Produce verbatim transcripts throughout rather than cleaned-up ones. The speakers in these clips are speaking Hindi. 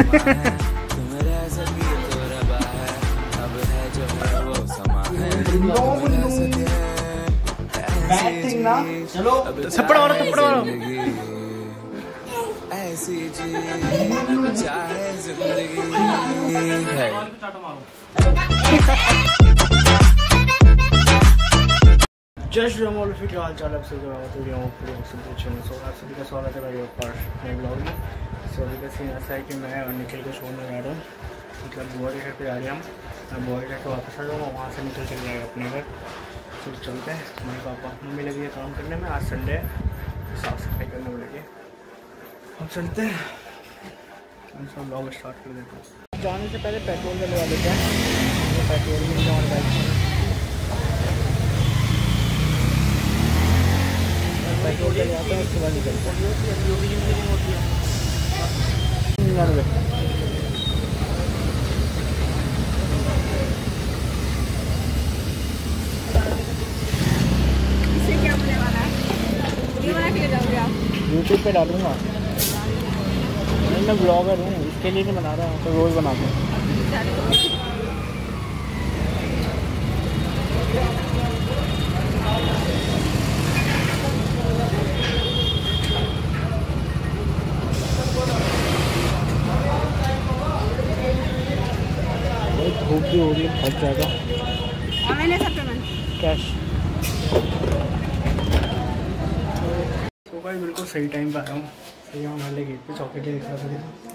चलो थप्पड़ मारो थप्पड़ मारो। ऐसी चाहे जिंदगी है। जस्ट रमोल फिर क्या हाल चाल है, सभी का स्वागत है मेरे ऊपर नए ब्लॉग में। सो अभी का सीन ऐसा है कि मैं और निखिल को शो में जा रहा हूँ, मतलब बुआ के घर पे जा रहे हैं हम। मैं बुआ के घर पे वापस आ जाऊँगा, वहाँ से निकल चल जाएगा अपने घर। फिर चलते हैं, मम्मी पापा मम्मी लगी है काम करने में, आज संडे है, साफ सफाई करने में लगे। हम चलते हैं, हम सब ब्लॉग स्टार्ट कर देते हैं। जाने से पहले पेट्रोल डलवा लेते हैं, पेट्रोल भी नहीं हमारे बाइक में। पेट्रोल डलवाते हैं, उसके बाद निकलते हैं। इसे क्या होने वाला है? वीडियो बना के ले जाओगे आप? यूट्यूब पे डालूंगा। नहीं मैं ब्लॉगर हूँ, इसके लिए नहीं बना रहा हूँ, तो रोज़ बनाते हैं। धूप भी हो रही है, बहुत ज़्यादा। ऑनलाइन है सब पेमेंट? कैश। तो भाई बिल्कुल सही टाइम पर आया हूँ, सही हूँ। वाले गेट पे चॉकलेट दिख रहा था,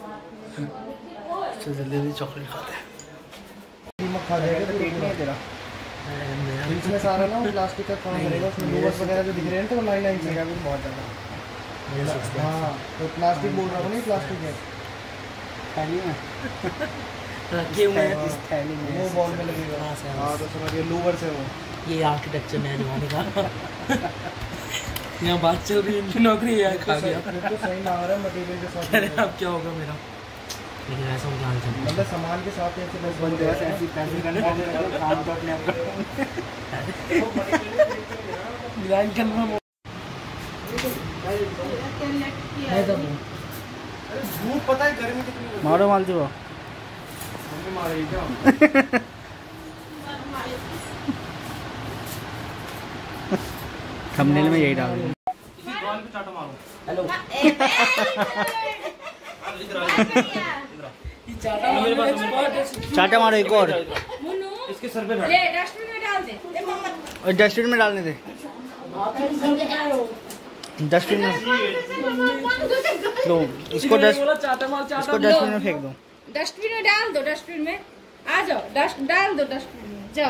तो जल्दी जल्दी चॉकलेट खाते हैं। खा जाएगा तो पेट नहीं तेरा इसमें सारा ना प्लास्टिक का काम करेगा, उसमें लोवर्स वगैरह जो दिख रहे हैं तो लाइन लाइन से बहुत ज़्यादा। हाँ तो प्लास्टिक बोल रहा हूँ, नहीं प्लास्टिक है थैली में रखे हुए हैं, इस थैली में वो बॉल में लगेगा। हाँ तो समझिए लोवर्स है वो। ये आर्किटेक्चर में आने का यहाँ बात चल रही है, इनकी नौकरी है खा गया। तो सही मांग रहा है मटेरियल के साथ। अरे अब क्या होगा मेरा, लेकिन ऐसा मतलब सामान के साथ ऐसे बस बन जाए, ऐसे पैसे करने काम तो अपने आप डिजाइन करना धूप पता है गर्मी कितनी। मारो माल जो मारे क्या थंबनेल में यही डाल दूँ। हेलो चाटा मारो एक और, इसके सर पे डस्टबिन में डाल दे, और डस्टबिन में डालने दे, डस्टबिन में लो इसको, डस्ट इसको डस्टबिन में फेंक दो, डस्टबिन में डाल दो, डस्टबिन में आ जाओ, डस्ट डाल दो डस्टबिन में जाओ।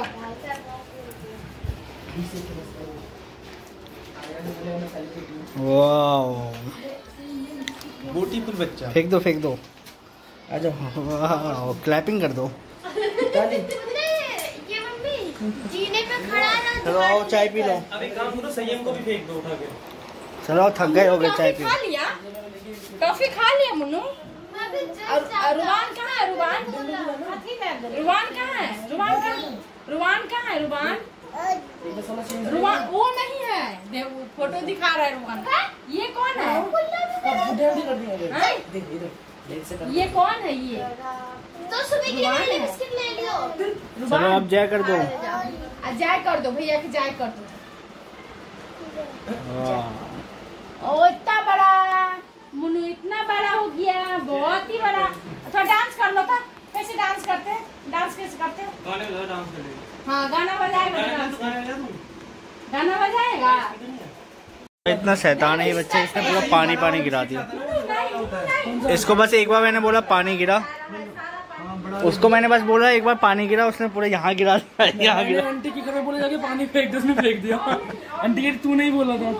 वाओ ब्यूटीफुल बच्चा, फेंक दो फेंक दो, आ जाओ। वाओ क्लैपिंग कर दो। चलो आओ चाय पी लो। अभी काम करो, संयम को भी फेंक दो उठा के। चलो थक गए हो गए, चाय पी। खा लिया टॉफी, खा लिया मुन्नू। रुवान कहाँ है? रुवान रुवान कहाँ है? रुवान कहाँ रुवान कहाँ है? रुवान रुवान वो नहीं है, फोटो दिखा रहा है रुवान। ये कौन है? ये कौन है? ये तो सुबह के लिए बिस्किट ले लियो। चलो अब जय कर दो, जय कर दो भैया की, जय कर दो। ओ इतना बड़ा मुन्नू, इतना बड़ा हो गया, बहुत ही बड़ा। थोड़ा डांस कर लो था, कैसे डांस करते हैं? डांस कैसे करते हैं? गाने बजा, डांस करेंगे। हाँ गाना बजाएगा, गाना बजाएगा। इतना शैतान है ये बच्चा, इसने पूरा पानी पानी गिरा दिया। इसको बस एक बार मैंने बोला पानी गिरा, उसको मैंने बस बोला एक बार पानी गिरा, उसने पूरा यहाँ गिरा दिया, यहाँ गिरा। आंटी की घर बोले जाके पानी फेंक दो, उसने फेंक दिया। आंटी के तू नहीं बोला था।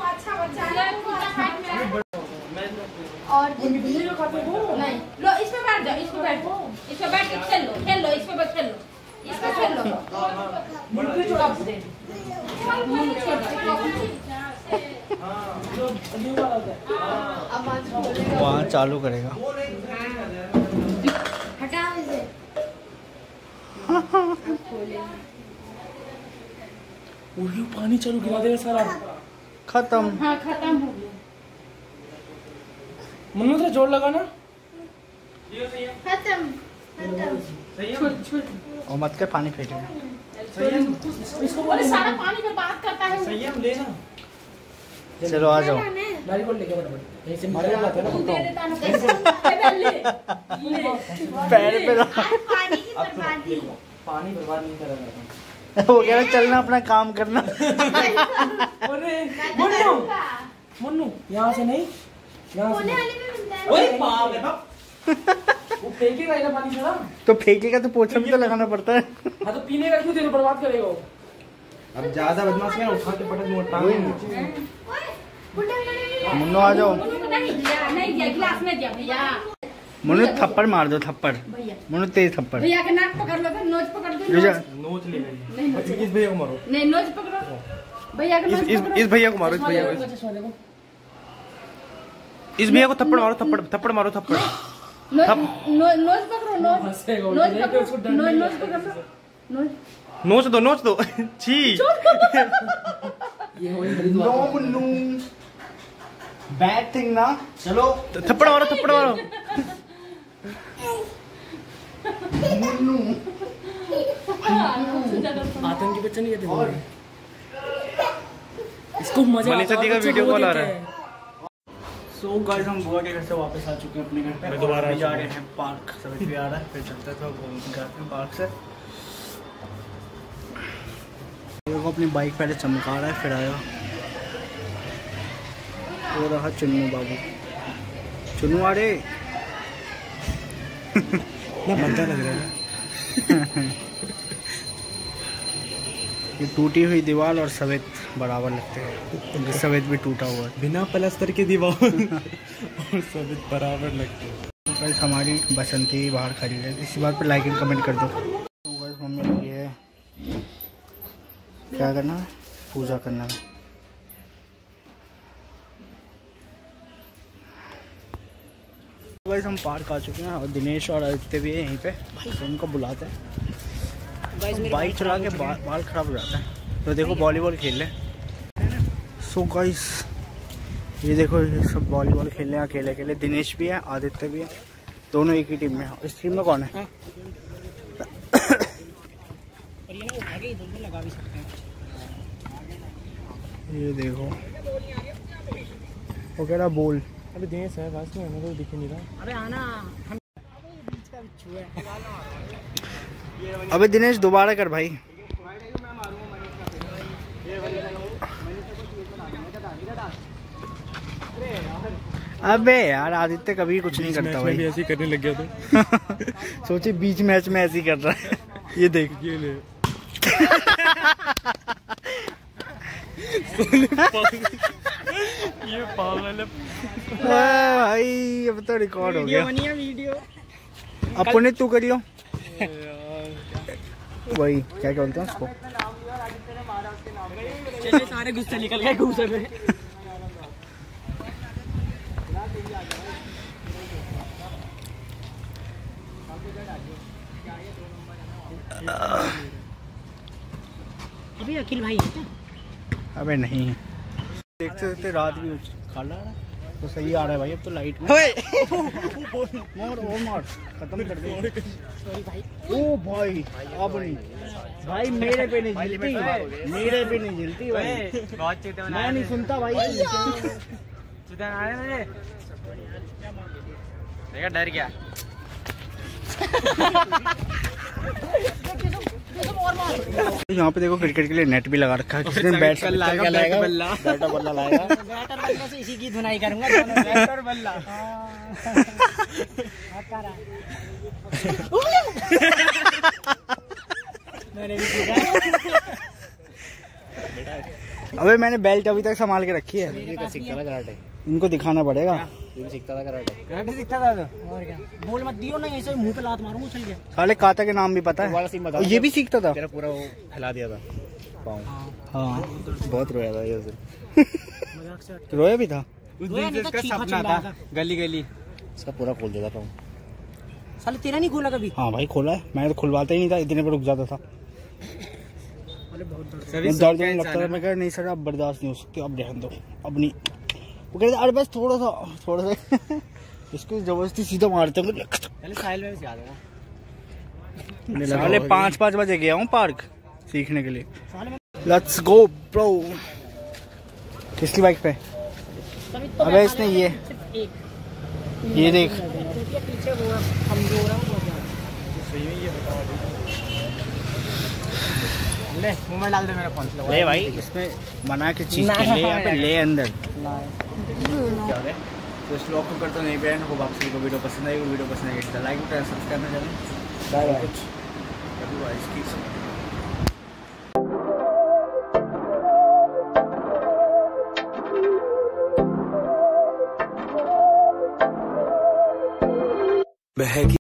और नहीं लो, इस पे बैठ जाओ, इस पे बैठ जाओ, इस पे बैठ के खेल लो, खेल लो, इस पे बैठ खेल लो, इस पे खेल लो। वहाँ चालू करेगा। हटा इसे। पानी चालू गिरा देगा सारा, खत्म। हाँ खत्म हो गया। मुन्नू से जोर लगा ना, और मत कर पानी फेंकेगा। इसको बोले सारा पानी पे बात करता है। संयम लेना। चलो आ जाओ। गाड़ी को लेके फटाफट यहीं से मारे जाते हैं ना पैर पे रख। पानी की बर्बादी। पानी बर्बाद नहीं करा जाता। वो कह रहा चलना अपना काम करना। अरे मुन्नू मुन्नू यहाँ से नहीं यहाँ से होने नहीं। वाले में मिलता है। ओए बाप रे बाप वो फेंकेगा इधर पानी थोड़ा। तो फेंकेगा तो पोछा भी तो लगाना पड़ता है। हाँ तो पीने का क्यों तेरे बर्बाद करेगा वो। अब ज्यादा बदमाश में उठा के पटक दूंगा टांग में। ओए, बुड्ढा वाला नहीं। मुन्नो आ जाओ। नहीं दिया, नहीं दिया, गिलास में दिया भैया। मुन्नो थप्पड़ मार दो थप्पड़। भैया मुन्नो तेज थप्पड़। भैया के नाक पकड़ लो, फिर नोज पकड़ दो। रुक जा। नोच ले गई। नहीं नोज इस भैया को मारो। नहीं नोज पकड़ो भैया के इस नोज इस पकड़ो। इस भैया को मारो। इस भैया को इस भैया को थप्पड़ मारो। थप्पड़ थप्पड़ मारो थप्पड़। नोज नो- नोज पकड़ो नोज हंसेगा वो, नोज देख के पकड़ो उसको डर नोज नहीं नोज पकड़ो नोज नोच दो नोच दो। छी ये वही बड़ी नो दुआ। मुन्नू। बैड थिंग ना। चलो थप्पड़ मारो थप्पड़ मारो। मुन्नू। आतंकी बच्चा नहीं कहते बोले। इसको मजा मनीषा दी का बच्चे वीडियो वो कॉल आ देते रहा है। हैं। सो गाइस हम बुआ के घर से वापस आ चुके हैं अपने घर पे। मैं दोबारा अभी जा आ रहे हैं पार्क। सभी भी आ रहा है फिर चलते थे घूम के आते हैं पार्क से। देखो अपनी बाइक पहले चमका रहा है फिर आया। वो रहा चुन्नू बाबू। चुन्नू आ रे। ना मजा लग रहा है। ये टूटी हुई दीवार और सफेद बराबर लगते हैं। ये सफेद भी टूटा हुआ है। बिना प्लास्टर के दीवार और सब बराबर लगते हैं। गाइस हमारी बसंती बाहर खड़ी है। इसी बात पर लाइक एंड कमेंट कर दो। गाइस मम्मी लगी है क्या करना है? पूजा करना है। गाइस हम पार्क आ चुके हैं और दिनेश और आदित्य भी है यहीं पे। तो उनको बुलाते हैं। तो बाइक चला के बा, बाल खराब हो जाता है। तो देखो वॉलीबॉल खेल रहे हैं। सो गाइस ये देखो ये सब वॉलीबॉल खेल रहे हैं अकेले अकेले। दिनेश भी है आदित्य भी है। दोनों एक ही टीम में है। इस टीम में कौन है? ये देखो वो कह रहा बोल। अबे दिनेश है पास में मेरे को दिख नहीं रहा। अबे आना हम अबे दिनेश दोबारा कर भाई। अबे यार आदित्य कभी कुछ नहीं करता भाई। ऐसे करने लग गया तो सोचे बीच मैच में ऐसे ही कर रहा है। ये देख ये ले ये पागल है भाई। अब तो रिकॉर्ड हो गया। वीडियो अपने तू कर लो वही क्या क्या बोलते हैं उसको। चलिए सारे गुस्से निकल गए गुस्से में। अभी अखिल भाई है क्या? अबे नहीं देखते देखते रात भी काला आ रहा है तो सही आ रहा है भाई। अब तो लाइट में मार ओ मार खत्म कर दे। ओ भाई अब नहीं भाई मेरे पे नहीं जलती मेरे पे नहीं जलती भाई। मैं नहीं सुनता भाई। डर गया। यहाँ पे देखो क्रिकेट के लिए नेट भी लगा रखा है। किसी दिन बैट लाएगा लाएगा बल्ला बैटर बल्ला लाएगा। बैटर बल्ला से इसी की धुनाई करूंगा। बैटर बल्ला मैंने भी सीखा। अबे मैंने बेल्ट अभी तक संभाल के रखी है। सीखता था कराटे। इनको दिखाना पड़ेगा। सीखता था कराटे। कराटे सीखता था तो और क्या बोल मत दियो ना ऐसे मुंह पे लात मारूंगा उछल गया। साले काता के नाम भी पता है। और ये भी सीखता था। तेरा पूरा वो हिला दिया था पाँव। हाँ बहुत रोया था ये मजाक से रोया भी था। उस रोया दिन से नहीं था, इसका चीखा सपना चिल्लाया था था। गली गली इसका पूरा खोल देता पाँव। साले तेरा नहीं खोला कभी? हाँ भाई खोला है। मैं तो खुलवाता ही नहीं था इतने पर रुक जाता था। अरे बहुत दर्द। सभी दर्द होने लगता था। मैं कह नहीं सर अब बर्दाश्त नहीं हो सकती अब रहने दो अब नहीं। वो कहते अरे बस थोड़ा सा थोड़ा सा इसको जबरदस्ती सीधा मारते हैं। पहले साहिल में भी सिखा दूंगा। साले पाँच पाँच बजे गया हूँ पार्क सीखने के लिए। Let's go bro. किसकी बाइक पे? अबे इसने ये ये देख पीछे वो कमजोर है वो। ले मुंह में डाल दे मेरा फोन। ले भाई इसमें बना के चीज के ले यहाँ पे ले अंदर। क्या है तो इस व्लॉग को करता नहीं पे हो। आप सभी को वीडियो पसंद आई, वीडियो पसंद आई तो लाइक बटन सब्सक्राइब करना चैनल। Bye bye. बहकी